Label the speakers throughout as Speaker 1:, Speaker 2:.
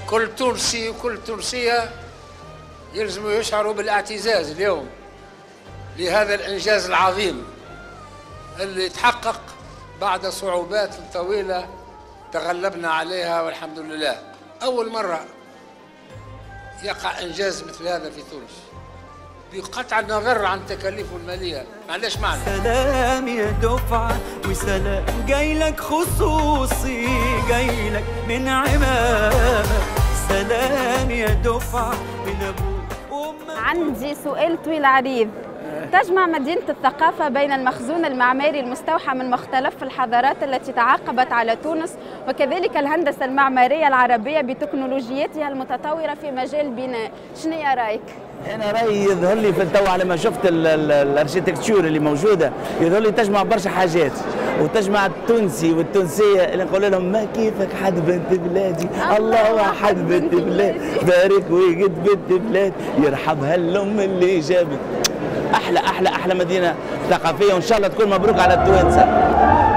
Speaker 1: كل تونسي وكل تونسية يلزم يشعروا بالاعتزاز اليوم لهذا الإنجاز العظيم اللي تحقق بعد صعوبات طويلة تغلبنا عليها والحمد لله. أول مرة يقع إنجاز مثل هذا في تونس بقطع النظر عن تكاليفه المالية. معلش معنى
Speaker 2: سلام يا دفعة وسلام جايلك خصوصي، جايلك من عمامك. سلام يا دفعة من أبوك وأمك.
Speaker 3: عندي سؤال طويل عريض. تجمع مدينة الثقافة بين المخزون المعماري المستوحى من مختلف الحضارات التي تعاقبت على تونس وكذلك الهندسة المعمارية العربية بتكنولوجياتها المتطورة في مجال البناء. شنو يا رايك؟
Speaker 4: انا رايي يظهر لي في التو على ما شفت الاركيتكتور اللي موجوده، يظهر لي تجمع برشا حاجات، وتجمع التونسي والتونسيه اللي نقول لهم ما كيفك حد بنت بلادي، الله واحد بنت بلادي، بارك ويقد بنت بلاد، يرحبها الام اللي جابت. احلى احلى احلى مدينه ثقافيه، وان شاء الله تكون مبروك على التوانسه.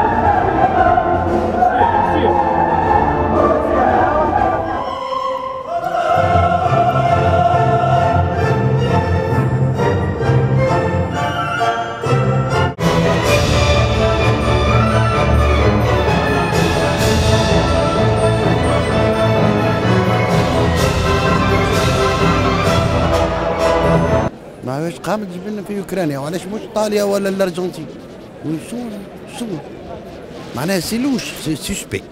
Speaker 5: واش قامت تجيب لنا في اوكرانيا، وعلاش مش ايطاليا ولا الارجنتين؟ شو معناها سيلوش سوسبي.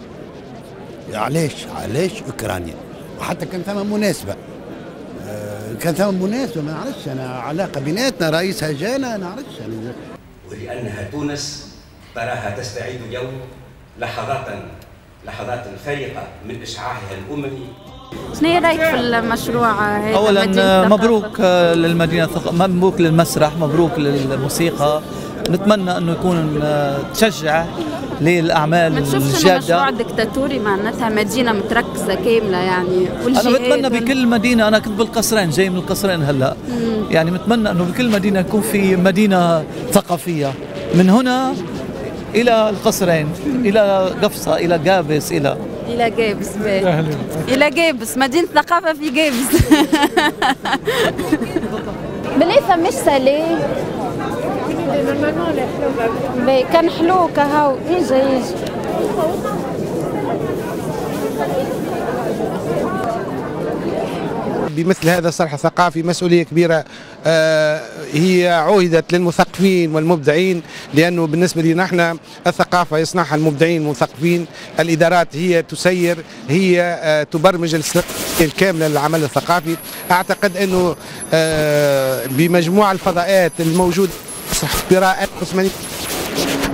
Speaker 5: علاش اوكرانيا؟ وحتى كان ثم مناسبه، ما نعرفش انا علاقه بيناتنا، رئيسها جانا نعرفش انا.
Speaker 6: ولانها تونس تراها تستعيد اليوم لحظات فارقه من اشعاعها الاممي.
Speaker 3: شنو رايك في المشروع هذا؟
Speaker 7: اولا مبروك للمدينه، مبروك للمسرح، مبروك للموسيقى. نتمنى انه يكون تشجع للاعمال الجاده. ما تشوفش
Speaker 3: مشروع دكتاتوري معناتها مدينه متركزه كامله يعني؟
Speaker 7: انا بتمنى بكل مدينه، انا كنت بالقصرين، جاي من القصرين هلا، يعني بتمنى انه بكل مدينه يكون في مدينه ثقافيه، من هنا الى القصرين، الى قفصه، الى جابس، الى
Speaker 3: جابس. إلى جابس، مدينة ثقافة في جابس. بليثة مش سالي كان حلو كهو. يجي
Speaker 8: بمثل هذا الصرح الثقافي مسؤولية كبيرة هي عهدت للمثقفين والمبدعين، لأنه بالنسبة لنا احنا الثقافة يصنعها المبدعين والمثقفين، الإدارات هي تسير، هي تبرمج الاستراتيجية الكاملة للعمل الثقافي. أعتقد أنه بمجموع الفضاءات الموجودة قراءات